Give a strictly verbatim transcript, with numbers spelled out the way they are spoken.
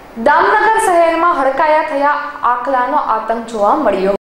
દામનગર શહેરમાં હડકાયા થયા આખલાનો આતંક જોવા મળ્યો।